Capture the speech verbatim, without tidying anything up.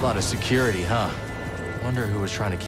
lot of security, huh? Wonder who was trying to